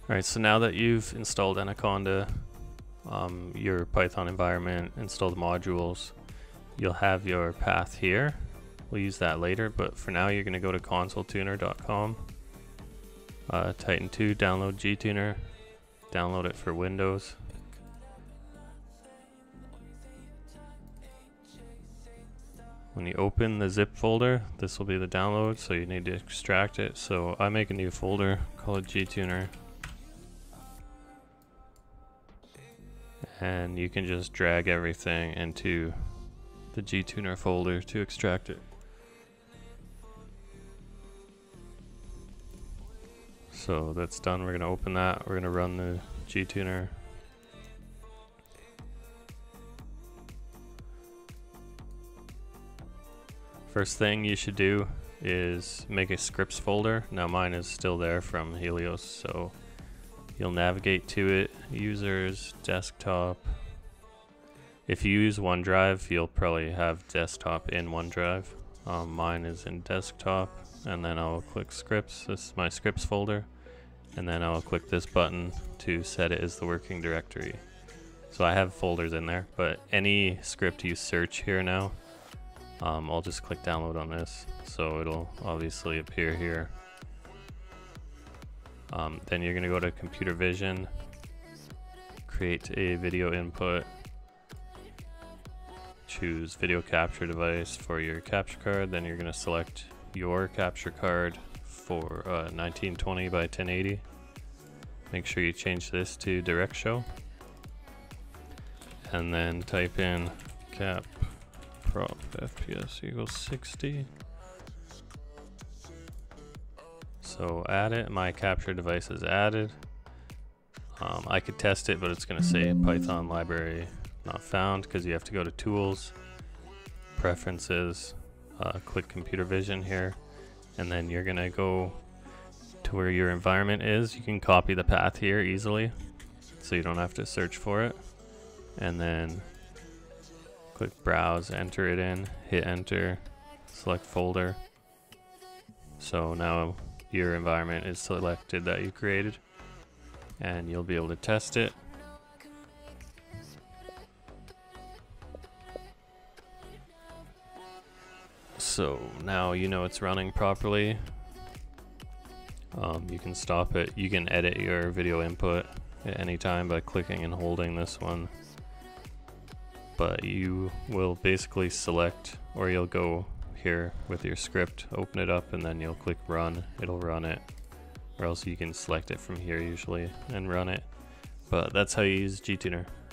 Alright, so now that you've installed Anaconda, your Python environment, installed the modules, you'll have your path here. We'll use that later, but for now you're going to go to consoletuner.com, Titan 2, download Gtuner, download it for Windows. When you open the zip folder, this will be the download, so you need to extract it. So I make a new folder, call it Gtuner. And you can just drag everything into the Gtuner folder to extract it. So that's done. We're going to open that. We're going to run the Gtuner. First thing you should do is make a scripts folder. Now mine is still there from Helios, so you'll navigate to it, users, desktop. If you use OneDrive, you'll probably have desktop in OneDrive. Mine is in desktop, and then I'll click scripts. This is my scripts folder, and then I'll click this button to set it as the working directory. So I have folders in there, but any script you search here now, I'll just click download on this, so it'll obviously appear here. Then you're going to go to computer vision, create a video input, choose video capture device for your capture card. Then you're going to select your capture card for 1920 by 1080. Make sure you change this to direct show, and then type in cap prop FPS equals 60. So add it. My capture device is added. I could test it, but it's going to say Python library not found, because you have to go to tools, preferences, click computer vision here, and then you're going to go to where your environment is. You can copy the path here easily, so you don't have to search for it, and then click browse, enter it in, hit enter, select folder. So now your environment is selected that you created, and you'll be able to test it. So now you know it's running properly. You can stop it. You can edit your video input at any time by clicking and holding this one. But you will basically select, or you'll go here with your script, open it up, and then you'll click run. It'll run it, or else you can select it from here usually and run it. But that's how you use Gtuner.